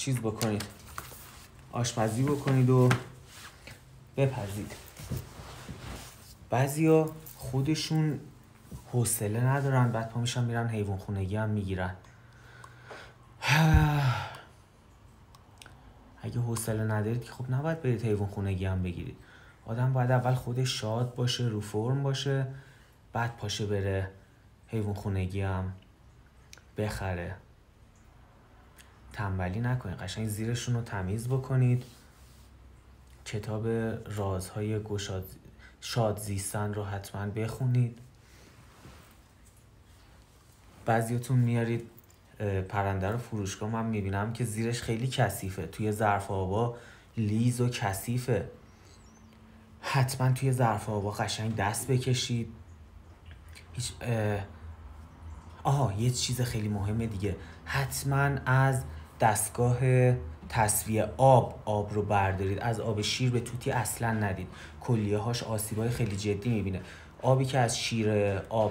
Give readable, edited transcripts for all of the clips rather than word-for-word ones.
چیز بکنید، آشپزی بکنید و بپزید. بعضیا خودشون حوصله ندارن، بعد پا میشن میرن حیوان خونگی هم میگیرن. اگه حوصله ندارید که خب نباید برید حیوان خونگی هم بگیرید. آدم باید اول خودش شاد باشه، رو فرم باشه، بعد پاشه بره حیوان خونگی هم بخره. تنبلی نکنید، قشنگ زیرشون رو تمیز بکنید. کتاب رازهای شاد زیستن رو حتما بخونید. بعضیاتون میارید پرنده رو فروشگاه، من میبینم که زیرش خیلی کثیفه، توی ظرف آبا لیز و کثیفه. حتما توی ظرف آبا قشنگ دست بکشید. یه چیز خیلی مهمه دیگه، حتما از دستگاه تصفیه آب رو بردارید. از آب شیر به توتی اصلا ندید، کلیه هاش آسیبای خیلی جدی میبینه. آبی که از شیر آب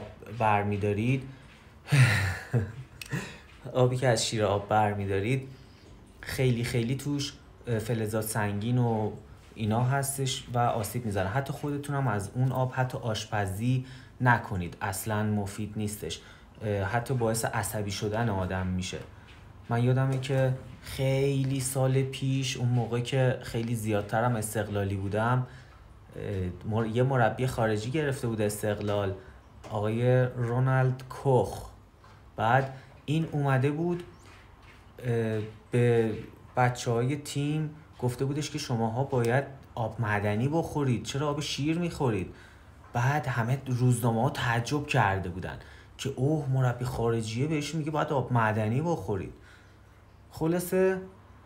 برمیدارید خیلی خیلی توش فلزات سنگین و اینا هستش و آسیب میزنه. حتی خودتون هم از اون آب حتی آشپزی نکنید، اصلا مفید نیستش، حتی باعث عصبی شدن آدم میشه. من یادمه که خیلی سال پیش، اون موقع که خیلی زیادترم استقلالی بودم، یه مربی خارجی گرفته بود استقلال، آقای رونالد کوخ. بعد این اومده بود به بچه‌های تیم گفته بودش که شماها باید آب معدنی بخورید، چرا آب شیر میخورید؟ بعد همه روزنامه‌ها تعجب کرده بودن که اوه مربی خارجیه بهش میگه باید آب معدنی بخورید. خلاصه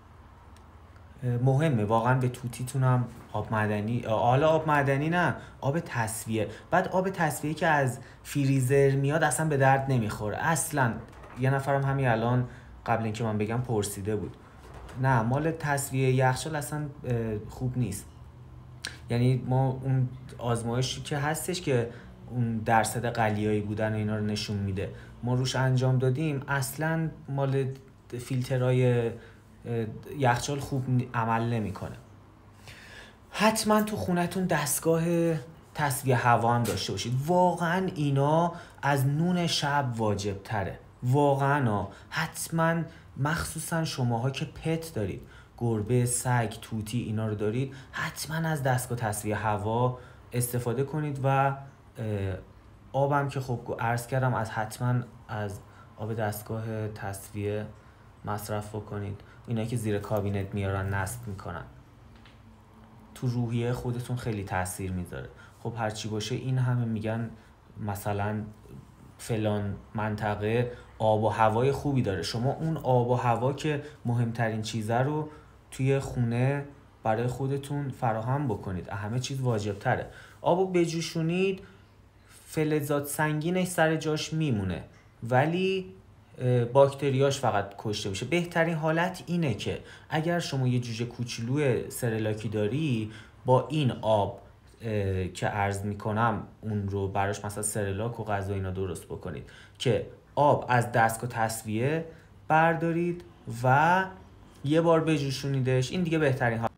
مهمه واقعا به توتیتونم آب معدنی، حالا آب معدنی نه، آب تصفیه. بعد آب تصفیه که از فریزر میاد اصلا به درد نمیخوره اصلا. یه نفرم همین الان قبل اینکه من بگم پرسیده بود، نه مال تصفیه یخچال اصلا خوب نیست. یعنی ما اون آزمایشی که هستش که اون درصد قلیایی بودن و اینا رو نشون میده، ما روش انجام دادیم، اصلا مال فیلترهای یخچال خوب عمل نمیکنه. حتما تو خونتون دستگاه تصفیه هوا هم داشته باشید. واقعا اینا از نون شب واجب تره، واقعا. حتما مخصوصا شماها که پت دارید، گربه، سگ، توتی اینا رو دارید، حتما از دستگاه تصفیه هوا استفاده کنید. و آبم که خب عرض کردم، حتما از آب دستگاه تصفیه مصرف بکنید. اینایی که زیر کابینت میارن نصب میکنن، تو روحیه خودتون خیلی تاثیر میذاره. خب هرچی باشه این همه میگن مثلا فلان منطقه آب و هوای خوبی داره، شما اون آب و هوا که مهمترین چیزه رو توی خونه برای خودتون فراهم بکنید. همه چیز واجب تره. آبو بجوشونید، فلزات سنگینش سر جاش میمونه ولی باکتریاش فقط کشته بشه. بهترین حالت اینه که اگر شما یه جوجه کوچولو سرلاکی داری، با این آب که عرض میکنم اون رو براش مثلا سرلاک و غذا اینا درست بکنید، که آب از دستگاه تصفیه بردارید و یه بار بجوشونیدش. این دیگه بهترین حالت.